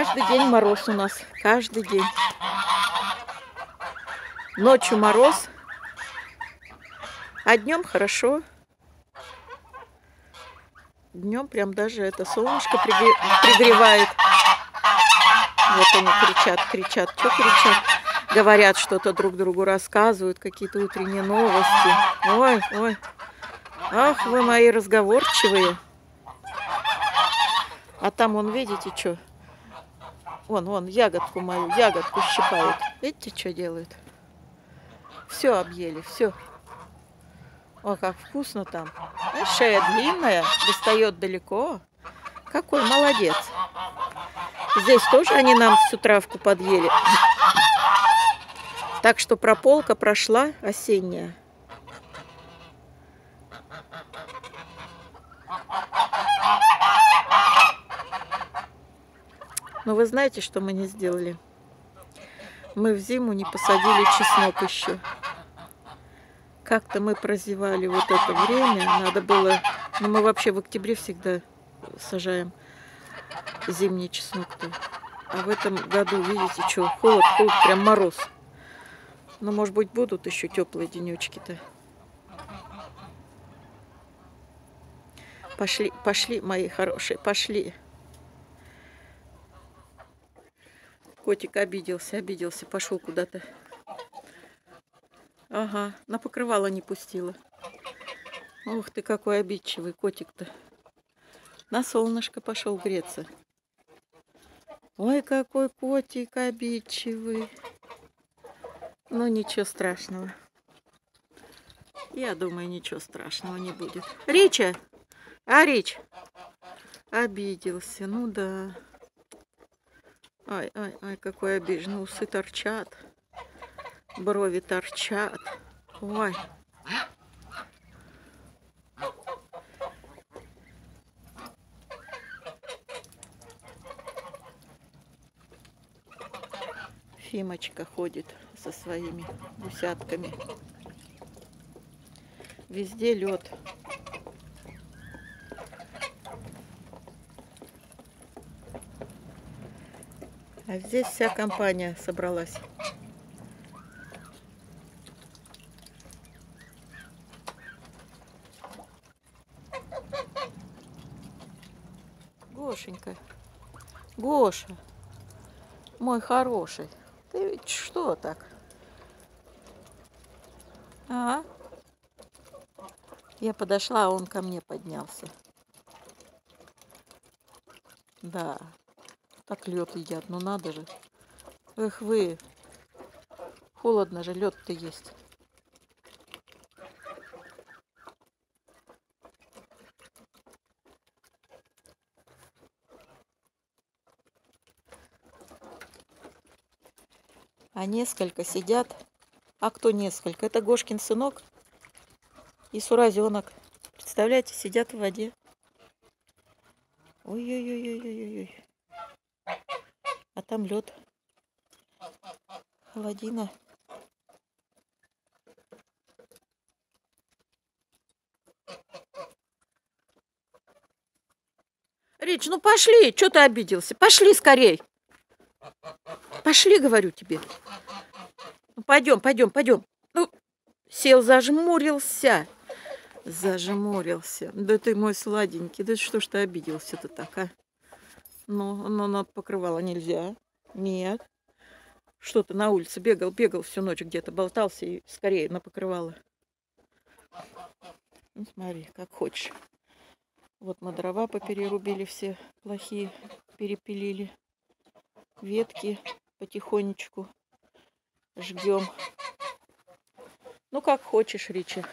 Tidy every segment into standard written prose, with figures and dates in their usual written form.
Каждый день мороз у нас. Каждый день. Ночью мороз, а днем хорошо. Днем прям даже это солнышко пригревает. Вот они кричат. Что кричат? Говорят, что-то друг другу рассказывают, какие-то утренние новости. Ой, ой. Ах, вы мои разговорчивые. А там, вон, видите, что? Вон, ягодку мою, ягодку щипают. Видите, что делают? Все объели, все. О, как вкусно там. А шея длинная, достает далеко. Какой молодец. Здесь тоже они нам всю травку подъели. Так что прополка прошла осенняя. Но вы знаете, что мы не сделали? Мы в зиму не посадили чеснок еще. Как-то мы прозевали вот это время. Надо было... Ну, мы вообще в октябре всегда сажаем зимний чеснок-то. А в этом году, видите, что, холод, прям мороз. Но, может быть, будут еще теплые денечки-то. Пошли, мои хорошие, пошли. Котик обиделся, пошел куда-то. Ага, на покрывало не пустила. Ух ты, какой обидчивый котик-то. На солнышко пошел греться. Ой, какой котик обидчивый. Ну, ничего страшного. Я думаю, ничего страшного не будет. Рича! А, Рич! Обиделся, ну да. Ай, какой обиженный. Усы торчат. Брови торчат. Ой. Фимочка ходит со своими гусятками. Везде лед. А здесь вся компания собралась. Гошенька, Гоша, мой хороший, ты ведь что так? А? Я подошла, а он ко мне поднялся. Да, так лед едят, ну надо же. Эх вы, холодно же, лед-то есть. А несколько сидят. А кто несколько? Это Гошкин сынок и суразенок. Представляете, сидят в воде. Ой-ой-ой-ой-ой-ой. А там лед. Холодина. Рич, ну пошли, что ты обиделся? Пошли скорей. Пошли, говорю тебе. Ну, пойдем. Ну, сел, зажмурился. Да ты мой сладенький. Да что ж ты обиделся-то так, а? Ну, на покрывало нельзя. Нет. Что ты на улице бегал всю ночь где-то, болтался и скорее на покрывало. Ну, смотри, как хочешь. Вот мы дрова поперерубили все плохие, перепилили. Ветки потихонечку жгем. Ну, как хочешь, Ричи.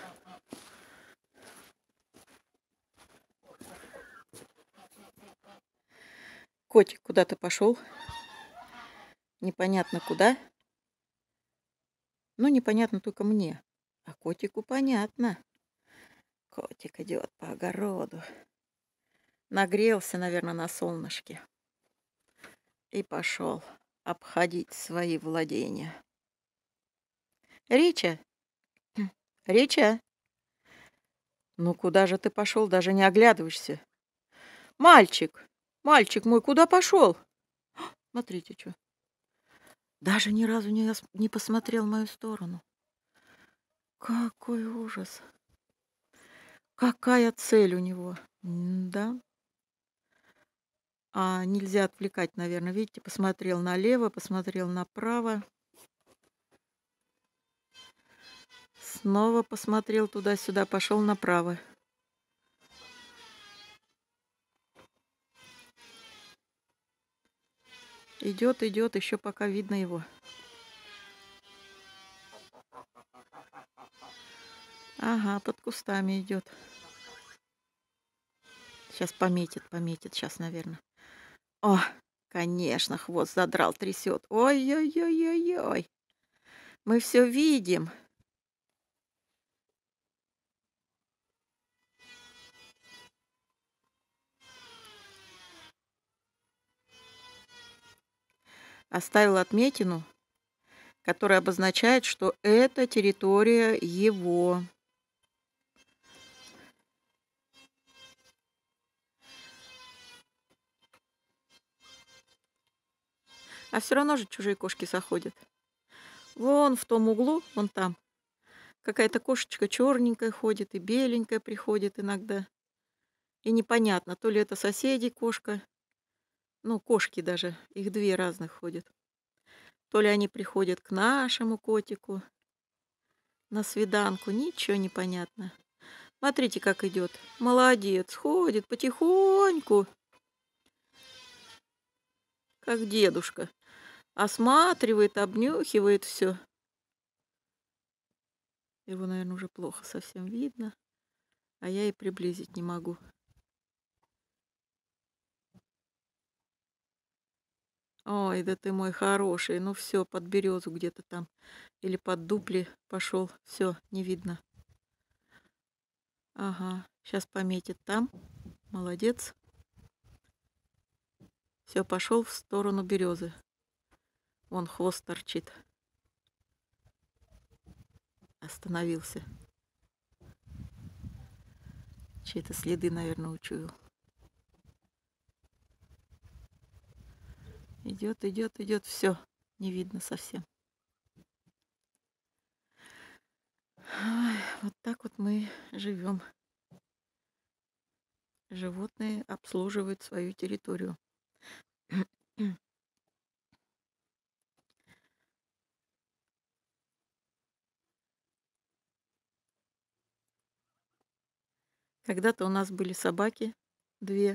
Котик куда-то пошел. Непонятно куда. Ну, непонятно только мне. А котику понятно. Котик идет по огороду. Нагрелся, наверное, на солнышке. И пошел обходить свои владения. Рича! Рича! Ну, куда же ты пошел? Даже не оглядываешься. Мальчик мой, куда пошел? Смотрите, что. Даже ни разу не посмотрел в мою сторону. Какой ужас. Какая цель у него. Да. А нельзя отвлекать, наверное. Видите, посмотрел налево, посмотрел направо. Снова посмотрел туда-сюда, пошел направо. Идет, идет, еще пока видно его. Ага, под кустами идет. Сейчас пометит, сейчас, наверное. О, конечно, хвост задрал, трясет. Ой-ой-ой-ой-ой. Мы все видим. Оставил отметину, которая обозначает, что это территория его. А все равно же чужие кошки заходят. Вон в том углу, вон там, какая-то кошечка черненькая ходит и беленькая приходит иногда. И непонятно, то ли это соседи кошка, ну, кошки даже, их две разных ходят. То ли они приходят к нашему котику на свиданку, ничего не понятно. Смотрите, как идет. Молодец, ходит потихоньку, как дедушка. Осматривает, обнюхивает все. Его, наверное, уже плохо совсем видно, а я и приблизить не могу. Ой, да ты мой хороший. Ну все, под березу где-то там. Или под дупли пошел. Все, не видно. Ага, сейчас пометит там. Молодец. Все, пошел в сторону березы. Вон хвост торчит. Остановился. Чьи-то следы, наверное, учуял. Идет, идет, идет. Все, не видно совсем. Ой, вот так вот мы живем. Животные обслуживают свою территорию. Когда-то у нас были собаки, две.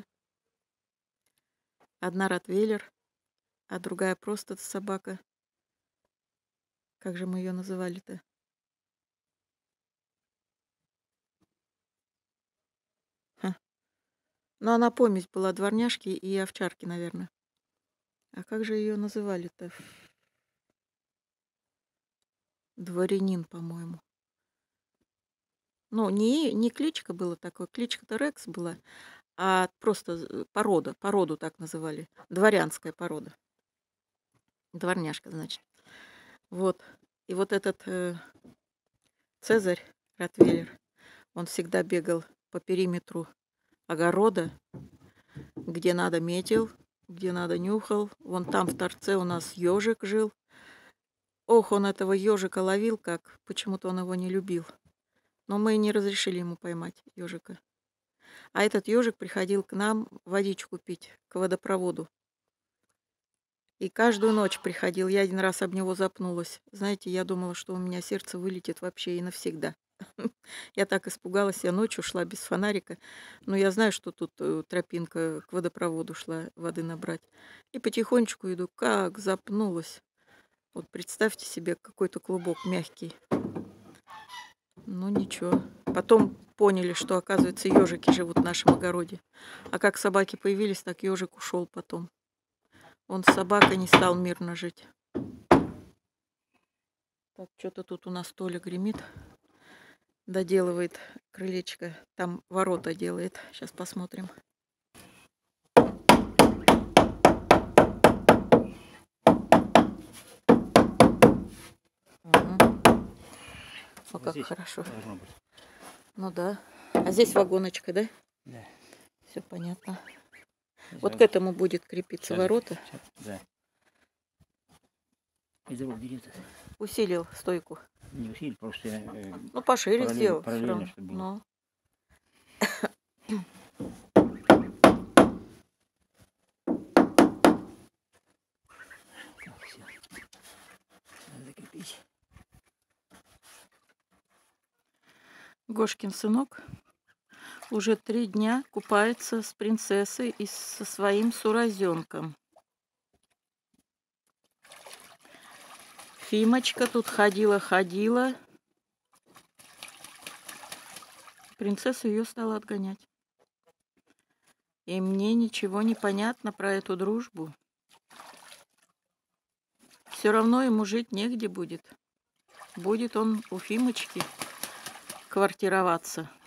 Одна ротвейлер, а другая просто собака. Как же мы ее называли-то? Ну, она помесь была, дворняжки и овчарки, наверное. А как же ее называли-то? Дворянин, по-моему. Ну, не кличка была такой, кличка-то Рекс была, а просто породу так называли. Дворянская порода. Дворняжка, значит. Вот. И вот этот Цезарь Ротвейлер, он всегда бегал по периметру огорода, где надо метил, где надо нюхал. Вон там в торце у нас ежик жил. Ох, он этого ежика ловил, как почему-то он его не любил. Но мы не разрешили ему поймать ежика. А этот ежик приходил к нам водичку пить, к водопроводу. И каждую ночь приходил. Я один раз об него запнулась. Знаете, я думала, что у меня сердце вылетит вообще и навсегда. Я так испугалась, я ночью шла без фонарика. Но я знаю, что тут тропинка к водопроводу шла воды набрать. И потихонечку иду, как запнулась. Вот представьте себе, какой-то клубок мягкий. Ну ничего. Потом поняли, что, оказывается, ежики живут в нашем огороде. А как собаки появились, так ежик ушел потом. Он с собакой не стал мирно жить. Так, что-то тут у нас Толя гремит. Доделывает крылечко. Там ворота делает. Сейчас посмотрим. О, как здесь хорошо. Ну да. А здесь вагоночка, да? Да. Все понятно. Здесь вот к этому будет крепиться ворота. Да. Из рук берет. Усилил стойку. Не усилить, просто Ну, пошире сделал. параллельно, чтобы было. Ну. Так, все. Надо закрепить. Гошкин сынок уже 3 дня купается с принцессой и со своим суразенком. Фимочка тут ходила. Принцесса ее стала отгонять. И мне ничего не понятно про эту дружбу. Все равно ему жить негде будет. Будет он у Фимочки квартироваться.